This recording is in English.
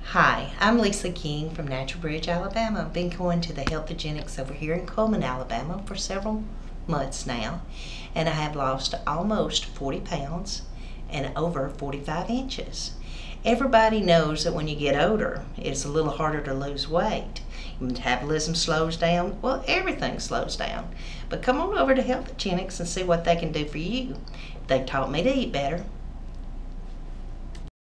Hi, I'm Lisa King from Natural Bridge, Alabama. I've been going to the Healthogenics over here in Cullman, Alabama for several months now, and I have lost almost 40 pounds and over 45 inches. Everybody knows that when you get older, it's a little harder to lose weight. Your metabolism slows down. Well, everything slows down. But come on over to Healthogenics and see what they can do for you. They taught me to eat better.